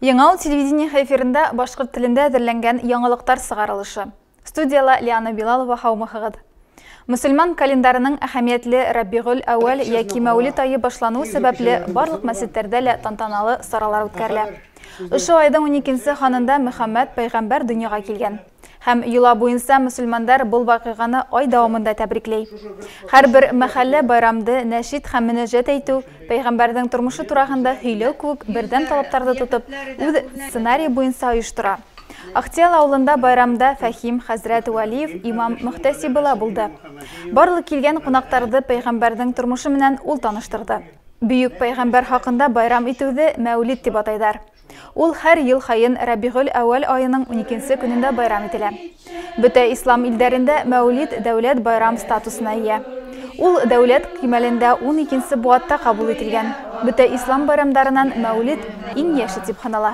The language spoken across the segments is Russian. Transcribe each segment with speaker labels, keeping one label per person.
Speaker 1: Яңал телевидение эфирында башкорт телендә әзерләнгән яңалыктар сыгарылышы. Студияла Лиана Билалова хаумахыгыз. Мөселман календарының әһәмиятле Раббигуль әүвәл яки Мәүлид айы башлануы сәбәпле барлык мәсҗидләрдә лә тантаналы саралар үткәрелә. Ошо айдың 12-нче ханында Мөхәммәд пәйгамбәр дөньяга килгән. Һәм йола буенча мөселманнар бул вакыйганы ай дәвамында тәбрикләй. Һәрбер мәхәллә байрамды нәшид һәм мөнәҗәт әйтү, пәйгамбәрнең тормышы турында һөйләү күк бердәм талапларны тотып, үз сценарий буенча оештыра. Ахтиял авылында байрамда Фәхим хәзрәт Вәлиев имам Мөхтәсибулла булды. Барлык килгән кунактарны пәйгамбәрнең тормышы менән ул таныштырды. Бөек пәйгамбәр хакында байрам итүне Мәүлид дип атайлар. Ул һәр ел хайын Раббигуль әүвәл айының 12-нче көнендә байрам ителә. Бөтә ислам илләрендә Мәүлид дәүләт байрам статусына ия. Ул дәүләт кимәлендә 12-нче буатта кабул ителгән. Бөтә ислам байрамдарынан Мәүлид иң яше дип санала.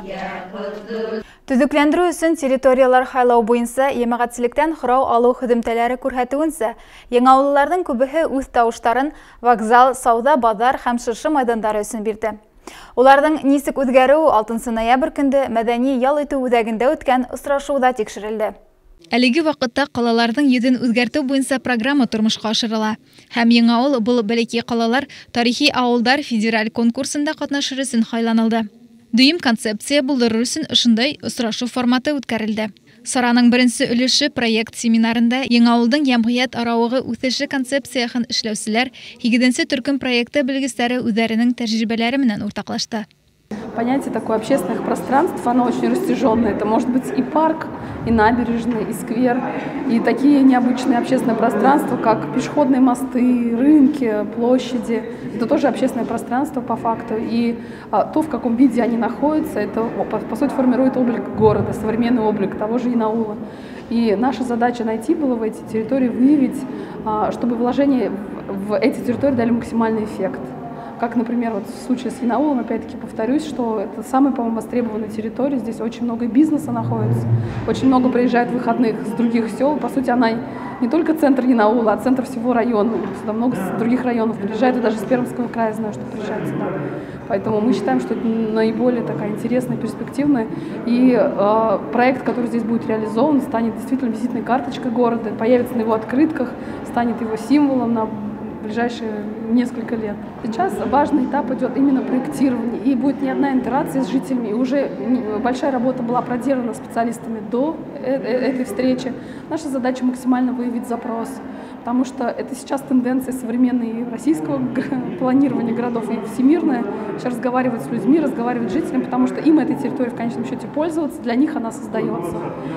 Speaker 1: Төзекләндерү өчен территориялар хайлау буенча җәмәгатьчелектән хурау алу хезмәтләре күрһәтүенчә, яңавылларның күбеһе үз тавыштарын вокзал, сауда, базар һәм шушы майдандары өчен бирде. Уларның нисек үзгәрүе 6 ноябрь көндә мәдәни ял итү үзәгендә үткән очрашуда тикшерелде. Әлеге вакытта калаларның йөзен үзгәртү буенча программа тормышка ашырыла. Һәм Яңавыл бул бәләкәй калалар тарихи авылдар федераль конкурсында катнашыр өчен хайланылды. Дүйім концепция булдырыр өчен ошондай очрашу форматы үткәрелде. Сараның беренче өлеше проект семинарында Яңавылдың җәмгыять арауыгы үсеше концепциясын эшләүчеләр 8-нче төркем проекты белгечләре үзләренең тәҗрибәләре белән уртаклашты.
Speaker 2: Понятие такое общественных пространств, оно очень растяженное. Это может быть и парк, и набережная, и сквер, и такие необычные общественные пространства, как пешеходные мосты, рынки, площади. Это тоже общественное пространство по факту. И то, в каком виде они находятся, это по сути формирует облик города, современный облик того же Янаула. И наша задача найти было в эти территории, выявить, чтобы вложения в эти территории дали максимальный эффект. Как, например, вот в случае с Янаулом, опять-таки повторюсь, что это самая, по-моему, востребованная территория. Здесь очень много бизнеса находится, очень много приезжает выходных с других сел. По сути, она не только центр Янаула, а центр всего района. Сюда много других районов приезжает, и даже с Пермского края знаю, что приезжает сюда. Поэтому мы считаем, что это наиболее такая интересная, перспективная. И проект, который здесь будет реализован, станет действительно визитной карточкой города, появится на его открытках, станет его символом на ближайшие несколько лет. Сейчас важный этап идет именно проектирование, и будет не одна итерация с жителями. И уже большая работа была проделана специалистами до этой встречи. Наша задача максимально выявить запрос, потому что это сейчас тенденция современной российского планирования городов и всемирная. Сейчас разговаривать с людьми, разговаривать с жителями, потому что им этой территорией в конечном счете пользоваться, для них она создается.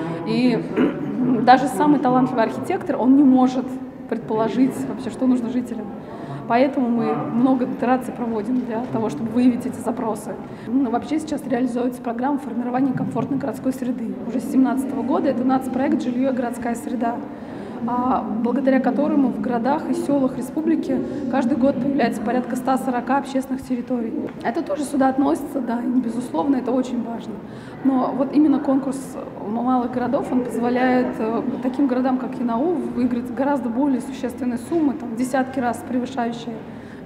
Speaker 2: И даже самый талантливый архитектор, он не может предположить вообще, что нужно жителям. Поэтому мы много итераций проводим для того, чтобы выявить эти запросы. Вообще сейчас реализуется программа формирования комфортной городской среды. Уже с 2017 года это нацпроект «Жилье и городская среда», благодаря которому в городах и селах республики каждый год появляется порядка 140 общественных территорий. Это тоже сюда относится, да, и безусловно, это очень важно. Но вот именно конкурс малых городов, он позволяет таким городам, как Янаул, выиграть гораздо более существенные суммы, там, десятки раз превышающие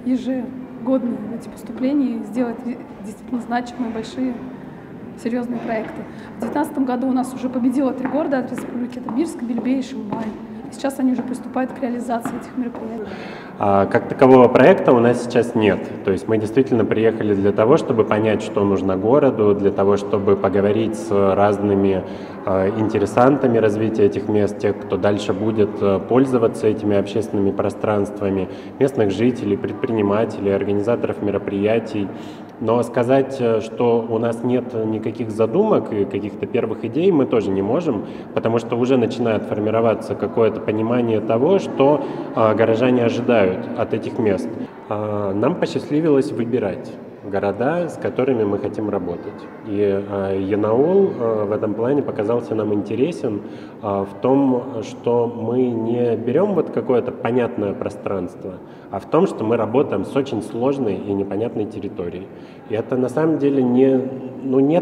Speaker 2: ежегодные эти поступления, и сделать действительно значимые, большие, серьезные проекты. В 2019 году у нас уже победило 3 города от республики, это Бирск, Бельбей и Шимбай. Сейчас они уже приступают к реализации этих мероприятий.
Speaker 3: Как такового проекта у нас сейчас нет. То есть мы действительно приехали для того, чтобы понять, что нужно городу, для того, чтобы поговорить с разными интересантами развития этих мест, тех, кто дальше будет пользоваться этими общественными пространствами, местных жителей, предпринимателей, организаторов мероприятий. Но сказать, что у нас нет никаких задумок и каких-то первых идей, мы тоже не можем, потому что уже начинает формироваться какое-то понимание того, что горожане ожидают от этих мест. Нам посчастливилось выбирать города, с которыми мы хотим работать. И Янаул в этом плане показался нам интересен в том, что мы не берем вот какое-то понятное пространство, а в том, что мы работаем с очень сложной и непонятной территорией. И это на самом деле нет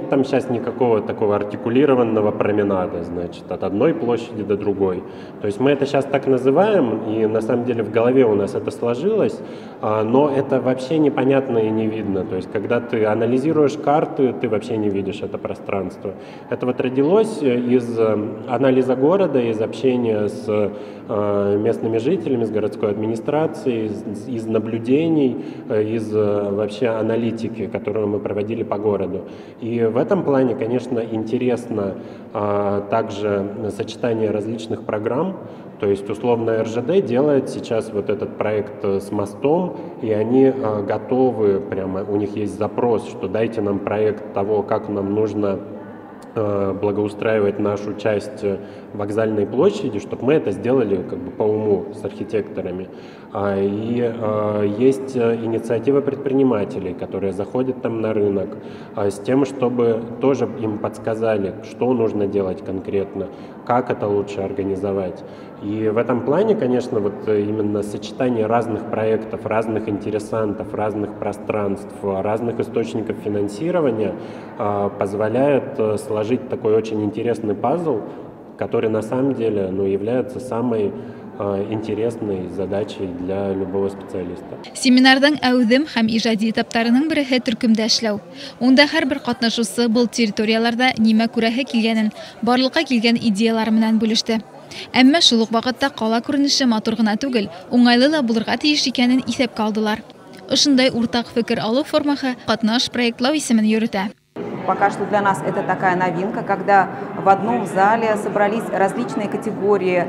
Speaker 3: нет там сейчас никакого такого артикулированного променада, значит, от одной площади до другой. То есть мы это сейчас так называем, и на самом деле в голове у нас это сложилось, но это вообще непонятно и не видно. То есть когда ты анализируешь карты, ты вообще не видишь это пространство. Это вот родилось из анализа города, из общения с местными жителями, с городской администрацией, из наблюдений, из вообще аналитики, которую мы проводили по городу. И в этом плане, конечно, интересно также сочетание различных программ. То есть условно РЖД делает сейчас вот этот проект с мостом, и они готовы, прямо у них есть запрос, что дайте нам проект того, как нам нужно благоустраивать нашу часть вокзальной площади, чтобы мы это сделали как бы по уму с архитекторами. И есть инициатива предпринимателей, которые заходят там на рынок с тем, чтобы тоже им подсказали, что нужно делать конкретно, как это лучше организовать. И в этом плане, конечно, вот именно сочетание разных проектов, разных интересантов, разных пространств, разных источников финансирования позволяет сложить такой очень интересный пазл, который на самом деле является самой интересной задачей для любого специалиста.
Speaker 1: Семинардан әүдем һәм иҗади этаптарының береһе төркемдә эшләү. Унда һәрбер катнашучы был территорияларда нимә күрәһе килгәнен, барлыкка килгән идеялар менән бүлеште. Әмма шул ук вакытта кала күренеше матур гына түгел, уңайлы да булырга тиеш икәнен исәпкә алдылар. Ошындай уртак фикер алу формаһы катнаш проектлау исемен йөртә.
Speaker 4: Пока что для нас это такая новинка, когда в одном зале собрались различные категории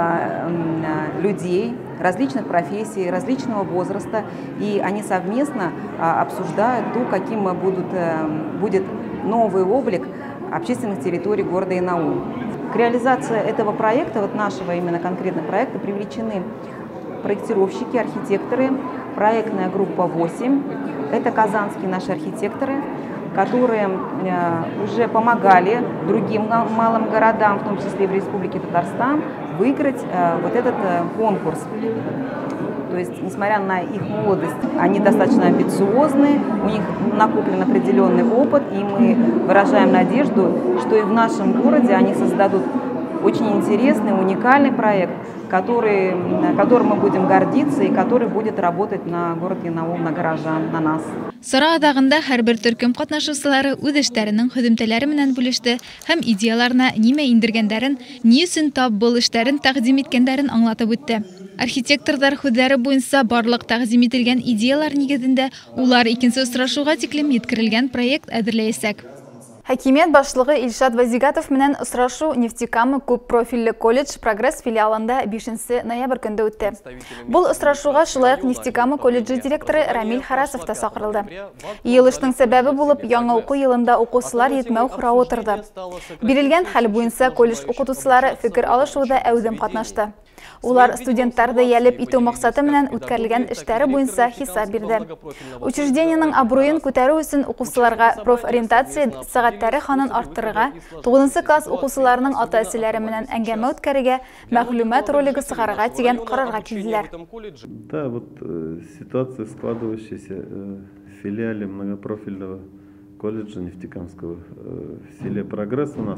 Speaker 4: людей, различных профессий, различного возраста, и они совместно обсуждают то, каким будет новый облик общественных территорий города Янаул. К реализации этого проекта, вот нашего именно конкретного проекта, привлечены проектировщики, архитекторы, проектная группа 8, это казанские наши архитекторы, которые уже помогали другим малым городам, в том числе в Республике Татарстан, выиграть вот этот конкурс. То есть, несмотря на их молодость, они достаточно амбициозны, у них накоплен определенный опыт, и мы выражаем надежду, что и в нашем городе они создадут очень интересный, уникальный проект, которым мы будем гордиться и который будет работать на город Янаул, на горожан, на нас.
Speaker 1: Сара адагында һәрбер төркем катнашучылары үз эшләренең ходымтәләре менән бүлеште һәм идеяларына нимә индергәннәрен, ни өчен тап был эшләрен тәкъдим иткәннәрен аңлатып үтте. Архитекторлар сүзләре буенча барлык тәкъдим ителгән идеялар нигезендә улар икенче очрашуга тиклем yetkерелгән проект әзерләячәк. Хакимият башлыгы Илшат Вазигатов менән очрашу Нефтекама күп профильле колледж Прогресс филиалында 5 ноябрь көндә үтте. Бул очрашуга шулай ук Нефтекама колледжы директоры Рамиль Харасов та чакырылды. Йылышның сәбәбе булып яңа уку елында укучылар етмәү хорау торды. Бирелгән хәл буенча колледж укытучылары фикер алышуда әүдем катнашты. Улар студенттарды ялеп итү максаты менән үткәрелгән эшләре буенча хисап бирде. Учреждениенең абруен күтәрү өчен укучыларга профориентация сәгатьләре ханын арттырырга, 9 класс укучыларының ата-әсәләре менән әңгәмә үткәрергә, мәгълүмат ролиги сыгарырга дигән карарга килделәр.
Speaker 5: Да, вот ситуация, складывающаяся в филиале многопрофильного колледжа Нефтекамского в селе Прогресс у нас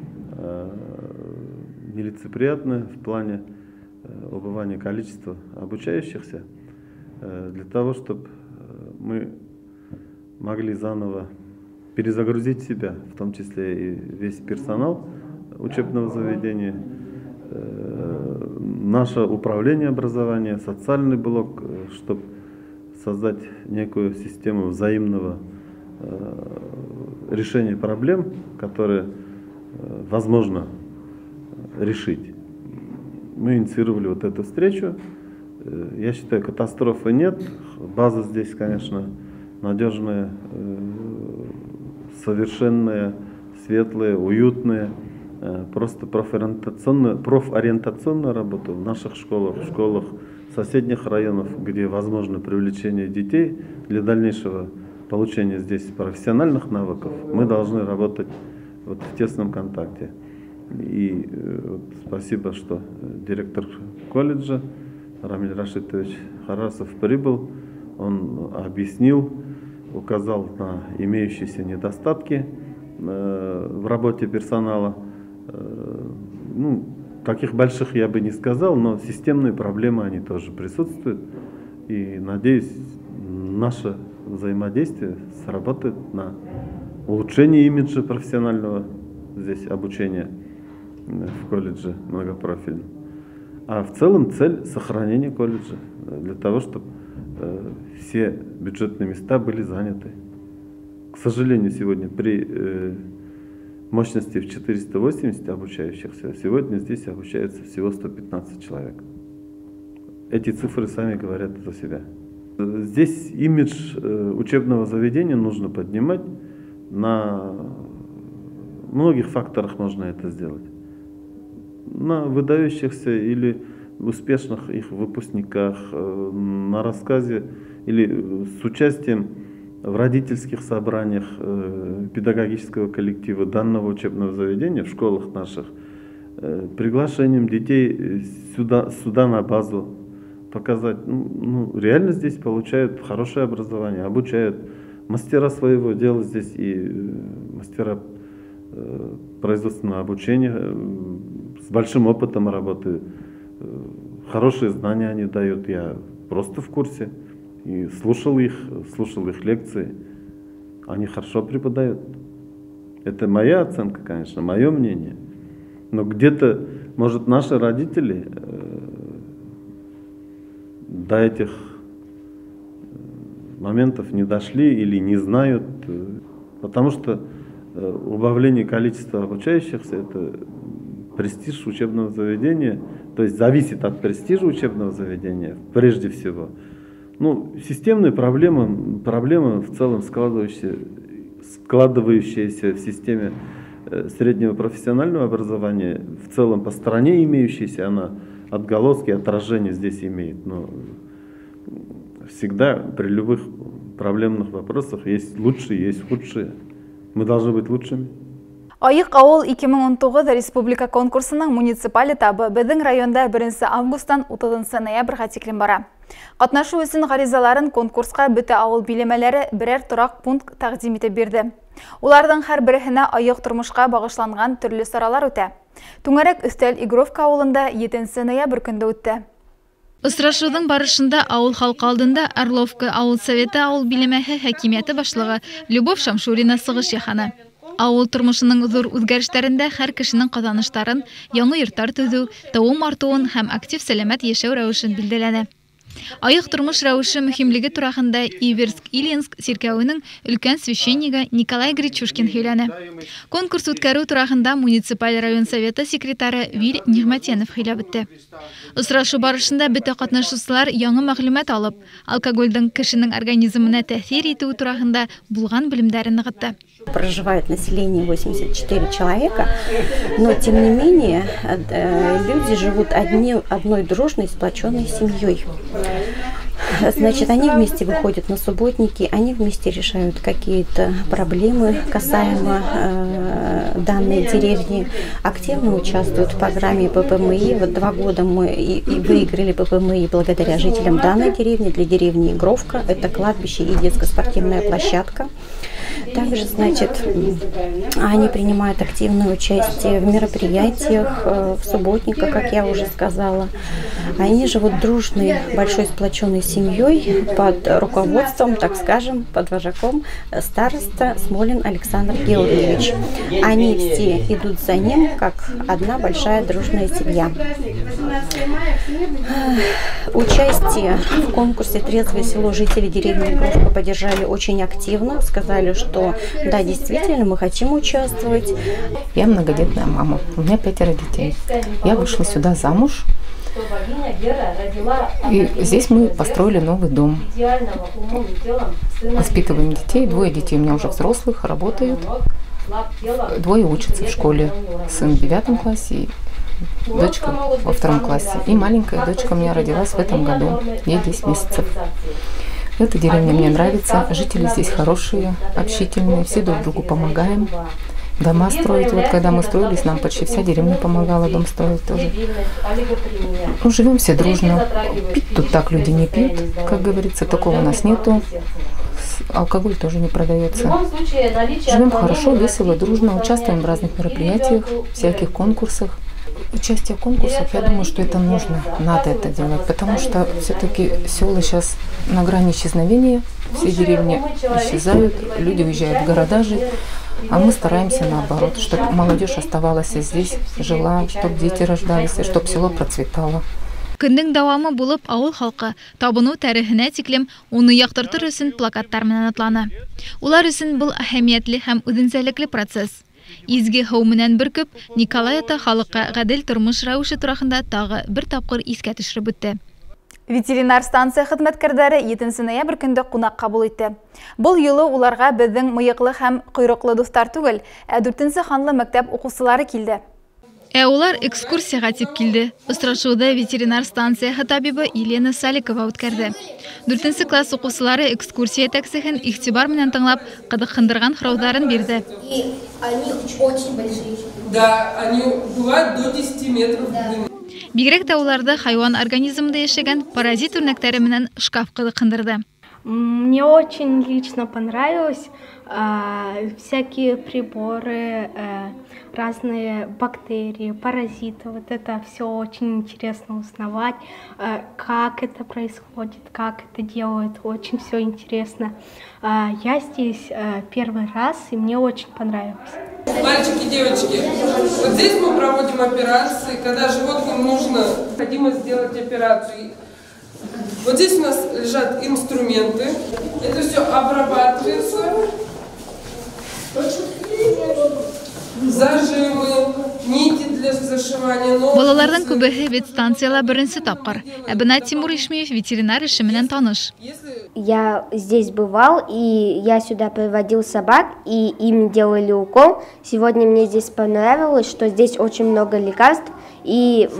Speaker 5: нелицеприятная в плане убывания количества обучающихся. Для того, чтобы мы могли заново перезагрузить себя, в том числе и весь персонал учебного заведения, наше управление образования, социальный блок, чтобы создать некую систему взаимного решения проблем, которые возможно решить. Мы инициировали вот эту встречу. Я считаю, катастрофы нет. База здесь, конечно, надежная, совершенная, светлая, уютная. Просто профориентационная работа в наших школах, в школах соседних районов, где возможно привлечение детей для дальнейшего получения здесь профессиональных навыков. Мы должны работать вот в тесном контакте. И вот спасибо, что директор колледжа Рамиль Рашитович Харасов прибыл, он объяснил, указал на имеющиеся недостатки в работе персонала. Ну, таких больших я бы не сказал, но системные проблемы они тоже присутствуют. И надеюсь, наше взаимодействие сработает на улучшение имиджа профессионального здесь обучения в колледже многопрофильном. А в целом цель сохранения колледжа для того, чтобы все бюджетные места были заняты. К сожалению, сегодня при мощности в 480 обучающихся, сегодня здесь обучается всего 115 человек. Эти цифры сами говорят за себя. Здесь имидж учебного заведения нужно поднимать. На многих факторах можно это сделать. На выдающихся или успешных их выпускниках, на рассказе или с участием в родительских собраниях педагогического коллектива данного учебного заведения в школах наших, приглашением детей сюда на базу, показать, реально здесь получают хорошее образование, обучают мастера своего дела здесь и мастера производственного обучения с большим опытом работы, хорошие знания они дают, я просто в курсе. И слушал их лекции. Они хорошо преподают. Это моя оценка, конечно, мое мнение. Но где-то, может, наши родители до этих моментов не дошли или не знают. Потому что убавление количества обучающихся – это престиж учебного заведения. То есть зависит от престижа учебного заведения прежде всего. Ну, системные проблемы в целом складывающиеся в системе среднего профессионального образования, в целом по стране имеющиеся, она отголоски, отражения здесь имеет. Но всегда при любых проблемных вопросах есть лучшие, есть худшие. Мы должны быть лучшими.
Speaker 1: Айық ауыл 2019 республика конкурсының муниципаль этабы біздің районда 1 августтан 30 ноябрьға теклен бара. Қатнашу өсін ғаризаларын конкурсқа бүті ауыл билемелері бірер тұрақ пункт тақдим етіп берді. Олардың һәр біріхіне айық тұрмышқа бағышланған түрлі саралар өте. Түңәрек үстел Игровка ауылында 7 ноябрь күнді өтті. Ысрашудың барышында ауыл халқы алдында Орловка ауыл советі ауыл билемәһе хәкимияты башлығы Любовь Шамшурина сығыш яханы. Ауыл тұрмышының зур үзгәрешләрендә һәр кешенең казаныштарын, яңа йортлар төзү, тавым артуын һәм актив сәламәт яшәү рәвешен билдәләнә. Айық тұрмыш рәвеше мөһимлеге турагында Иверск-Илинск сиркәвенең өлкән священнигы Николай Гречушкин һөйләнә. Конкурс үткәрү турагында муниципаль район советы секретары Виль Нигъмәтенов һөйләп үтте. Очрашу барышында бөтә катнашучылар яңа мәгълүмат алып, алкогольдың кешенең организмына тәэсир итүе турагында булган белемнәрен ныгытты.
Speaker 6: Проживает население 84 человека, но тем не менее люди живут одной дружной, сплоченной семьей. Значит, они вместе выходят на субботники, они вместе решают какие-то проблемы касаемо данной деревни, активно участвуют в программе ППМИ. Вот 2 года мы и выиграли ППМИ благодаря жителям данной деревни, для деревни Игровка. Это кладбище и детско-спортивная площадка. Также, значит, они принимают активное участие в мероприятиях, в субботниках, как я уже сказала. Они живут дружной, большой сплоченной семьей под руководством, так скажем, под вожаком староста Смолин Александр Георгиевич. Они все идут за ним, как одна большая дружная семья. Участие в конкурсе «Трезвое село» жители деревни Игровка поддержали очень активно, сказали, что да, действительно, мы хотим участвовать.
Speaker 7: Я многодетная мама, у меня 5 детей. Я вышла сюда замуж, и здесь мы построили новый дом. Воспитываем детей, 2 детей у меня уже взрослых, работают, 2 учатся в школе. Сын в 9 классе и дочка во 2 классе. И маленькая дочка у меня родилась в этом году, ей 10 месяцев. Эта деревня мне нравится, жители здесь хорошие, общительные, все друг другу помогаем. Дома строить, вот когда мы строились, нам почти вся деревня помогала дом строить тоже. Ну, живем все дружно, пить тут так люди не пьют, как говорится, такого у нас нету. алкоголь тоже не продается. Живем хорошо, весело, дружно, участвуем в разных мероприятиях, всяких конкурсах. Участие в конкурсах, я думаю, что это нужно, надо это делать, потому что все-таки села сейчас на грани исчезновения, все деревни исчезают, люди уезжают в города жить, а мы стараемся наоборот, чтобы молодежь оставалась здесь, жила, чтобы дети рождались, и чтобы село процветало.
Speaker 1: Көндең дәвамы булып авыл халкы табыну тарихына тиклем уны яктыртыр өчен плакаттар менән атлана. Улар өчен бу әһәмиятле һәм үзенчәлекле процесс. Изге һау менән беркеп Николай ата халыкка гадел тормыш рәвеше турында тагы бер тапкыр искә төшереп үтте. Ветеринар станция хезмәткәрләре 7 ноябрь көндә кунак кабул итте. Бұл юлы уларга безнең мыйыклы һәм койрыклы дуслар түгел, 4 ханлы мәктәп укучылары килде. Улар экскурсияга тип килде. Очрашууда ветеринар станция табибы Елена Саликова үткәрде. 4 класс укучылары экскурсия тәксихен игътибар менән тыңлап, кызыксындырган хырауларын бирде.
Speaker 8: И они очень большие.
Speaker 9: Да, они бывают до 10 метров.
Speaker 1: Бигрәк тә уларда хайван организмында яшәгән паразит үрнәкләре менән шкаф кызыксындырды.
Speaker 10: Мне очень лично понравилось всякие приборы, разные бактерии, паразиты. Вот это все очень интересно узнавать, как это происходит, как это делают. Очень все интересно. Я здесь первый раз, и мне очень понравилось.
Speaker 9: Мальчики, девочки, вот здесь мы проводим операции, когда животным необходимо сделать операцию. Вот здесь у нас лежат инструменты. Это все обрабатывается. Зажимы, нити для зашивания.
Speaker 1: Балалардан күбеһе ветстанциялар беренче тапкыр. Әбинат Тимур Ишмиев ветеринар эше менән таныш.
Speaker 8: Я здесь бывал, и я сюда приводил собак, и им делали укол. Сегодня мне здесь понравилось, что здесь очень много лекарств, и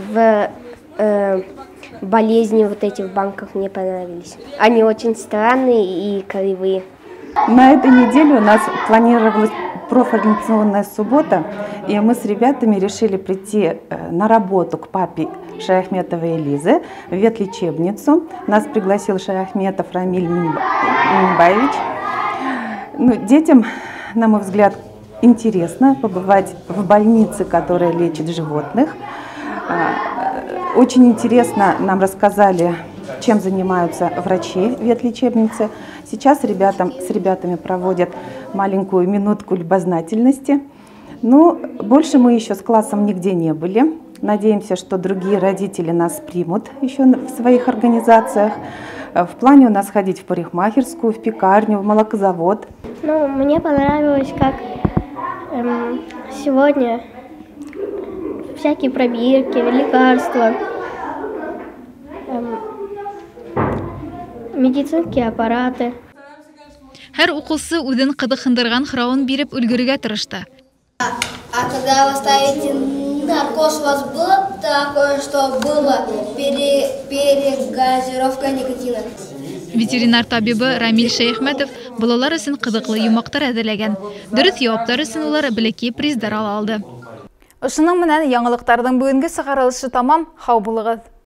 Speaker 8: болезни вот эти в банках мне понравились. Они очень странные и кривые.
Speaker 11: На этой неделе у нас планировалась профориентационная суббота, и мы с ребятами решили прийти на работу к папе Шаяхметовой Элизы в ветлечебницу. Нас пригласил Шаяхметов Рамиль Минбаевич. Детям, на мой взгляд, интересно побывать в больнице, которая лечит животных. Очень интересно нам рассказали, чем занимаются врачи ветлечебницы. Сейчас с ребятами проводят маленькую минутку любознательности. Больше мы еще с классом нигде не были. Надеемся, что другие родители нас примут еще в своих организациях. В плане у нас ходить в парикмахерскую, в пекарню, в молокозавод.
Speaker 10: Мне понравилось, как сегодня всякие пробирки, лекарства, медицинские аппараты.
Speaker 1: Һәр укучы үзен кызыксындырган хыравын биреп өлгерергә тырышты.
Speaker 8: А когда вы ставите наркоз, у вас было такое, что было перегазировка никотина?
Speaker 1: Ветеринар табибы Рамиль Шаяхметов балалар өчен кызыклы юмактар әзерләгән. Дөрес җаваплар өчен улар бәләки призлар алды. Ошының менән яңалыктарның бүгенге чыгарылышы тамам. Хау булыгыз.